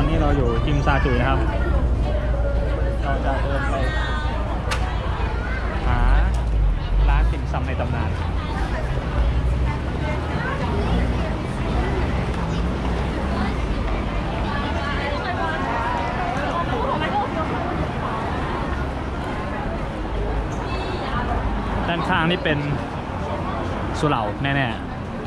อนนี้เราอยู่จิมซาจุยนะครับเราจะเดินไปหาร้านติ่มซำในตำนานด้านข้างนี่เป็นสุเหร่าแน่ๆ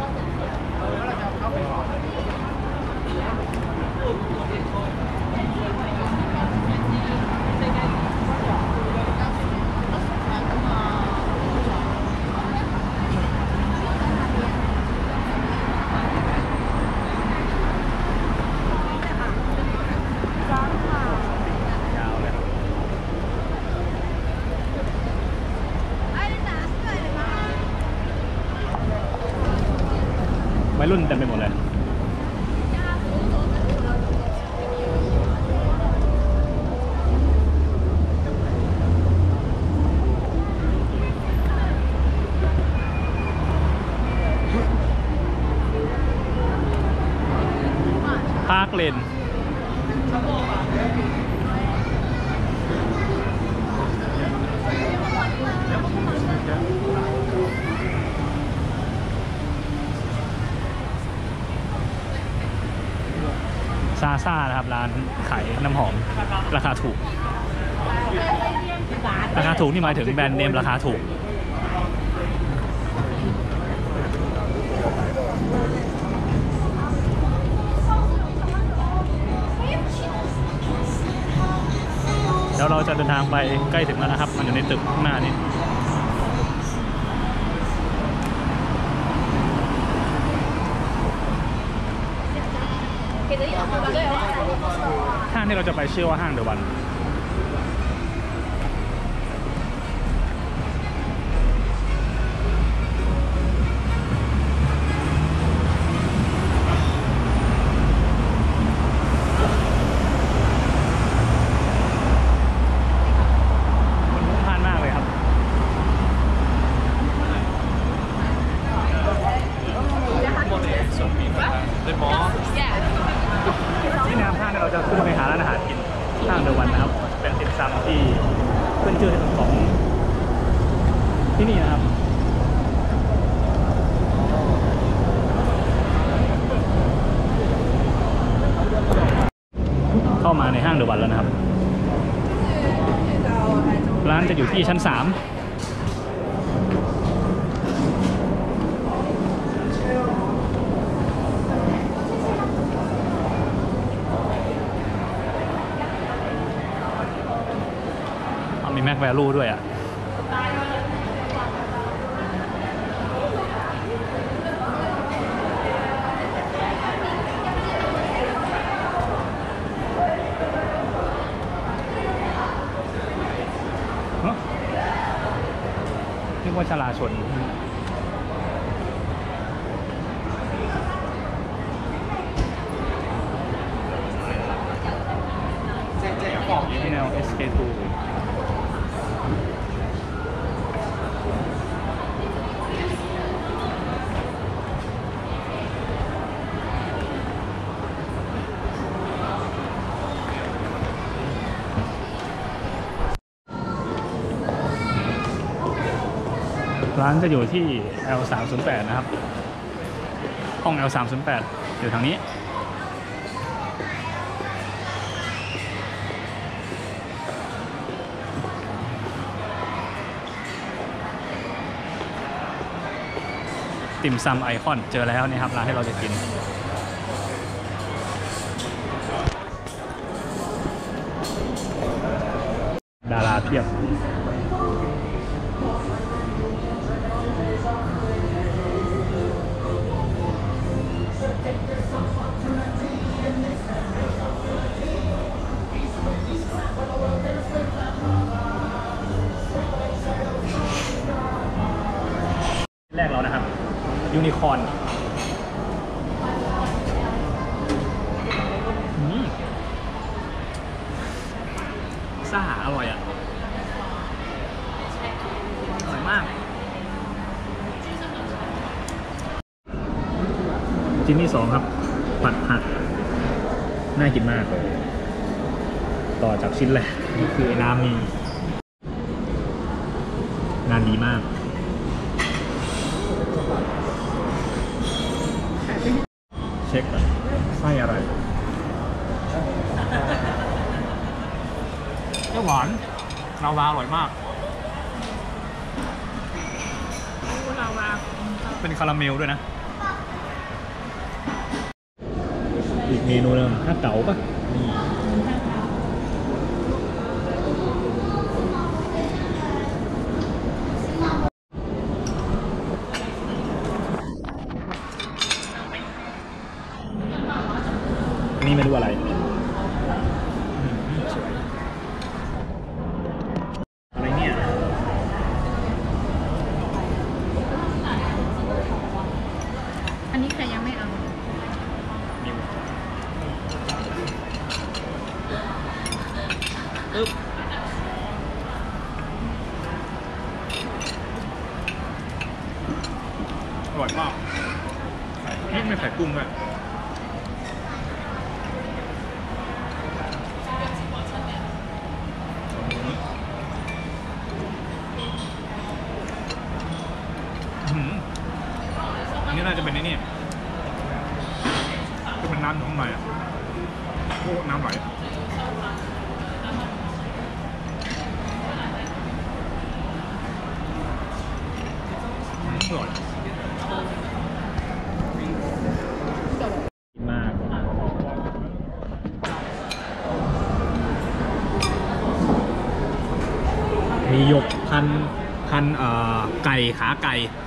วัยรุ่นเต็มไปหมดเลยพาร์คเลนซาซ่านะครับร้านขายน้ำหอมราคาถูกนี่หมายถึงแบรนด์เนมราคาถูกเดี๋ยวเราจะเดินทางไปใกล้ถึงแล้วนะครับมันอยู่ในตึกข้างหน้านี้ห้างที่เราจะไปชื่อว่าห้างเดอะวันที่น้ำห้างเราจะขึ้นไปหาร้านอาหารกินห้างเดอะวันนะครับเป็นติ่มซำที่ขึ้นชื่อของที่นี่นะครับเข้ามาในห้างเดอะวันแล้วนะครับร้านจะอยู่ที่ชั้น3มีแม็กแวลูด้วยอ่ะนึกว่าชลาชนที่แนว SK2ร้านจะอยู่ที่ L308 นะครับห้อง L308 อยู่ทางนี้ติ่มซำไอคอนเจอแล้วนี่ครับร้านที่เราจะกินดาราเพียบแรกเรานะครับยูนิคอร์นซ่าอร่อยอ่ะอร่อยมากชิ้นที่2ครับผัดผักน่ากินมากเลยต่อจากชิ้นแรกนี่คือน้ำมีงานดีมากเช็คก่อนไส้อะไรก็หวานลาวาอร่อยมากลาวาเป็นคาราเมลด้วยนะอีกเมนูหนึงถ้าเก๋าปะนี่อันนี้ไม่รู้อะไรอะไรเนี่ยอันนี้ใครยังไม่เอาปึ๊บอร่อยมากไม่ใส่กุ้งด้วยอันนี้น่าจะเป็นไอ้นี่จะเป็นน้ำอยู่ข้างในอ่ะโอ้น้ำไหลอร่อยมากมีหยกพันไก่ขาไก่